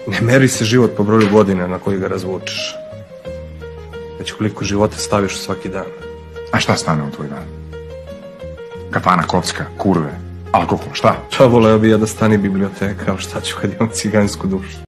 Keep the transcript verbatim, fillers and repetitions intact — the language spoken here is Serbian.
Ne meri se život po broju godina na koji ga razvučeš, već koliko života staviš u svaki dan. A šta stane u tvoj dan? Kafana, kocka, kurve, alkohol, šta? Pa voleo bi ja da stane biblioteka, ali šta ću kad imam cigansku dušu.